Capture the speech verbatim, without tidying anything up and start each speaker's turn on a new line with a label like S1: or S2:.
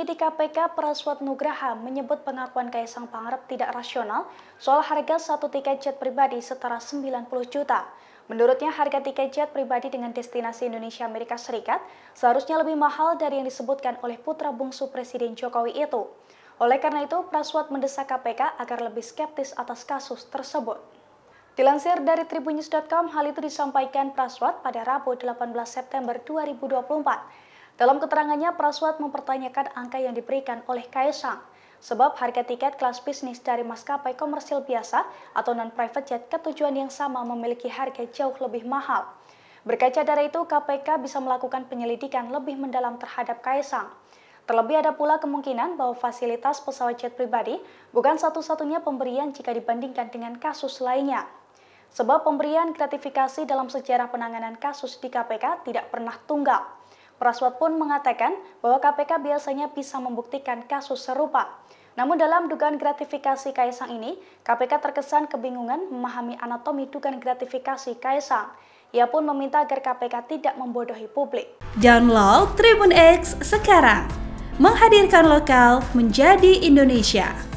S1: Penyidik K P K Praswat Nugraha menyebut pengakuan Kaisang Pangarep tidak rasional soal harga satu tiket jet pribadi setara sembilan puluh juta. Menurutnya harga tiket jet pribadi dengan destinasi Indonesia Amerika Serikat seharusnya lebih mahal dari yang disebutkan oleh putra bungsu Presiden Jokowi itu. Oleh karena itu, Praswat mendesak K P K agar lebih skeptis atas kasus tersebut. Dilansir dari tribunnews dot com, hal itu disampaikan Praswat pada Rabu delapan belas September dua ribu dua puluh empat. Dalam keterangannya, Praswat mempertanyakan angka yang diberikan oleh Kaisang, sebab harga tiket kelas bisnis dari maskapai komersil biasa atau non-private jet ke tujuan yang sama memiliki harga jauh lebih mahal. Berkaca dari itu, K P K bisa melakukan penyelidikan lebih mendalam terhadap Kaisang. Terlebih ada pula kemungkinan bahwa fasilitas pesawat jet pribadi bukan satu-satunya pemberian jika dibandingkan dengan kasus lainnya. Sebab pemberian gratifikasi dalam sejarah penanganan kasus di K P K tidak pernah tunggal. Praswat pun mengatakan bahwa K P K biasanya bisa membuktikan kasus serupa. Namun dalam dugaan gratifikasi Kaisang ini, K P K terkesan kebingungan memahami anatomi dugaan gratifikasi Kaisang. Ia pun meminta agar K P K tidak membodohi publik.
S2: Download Tribun X sekarang, menghadirkan lokal menjadi Indonesia.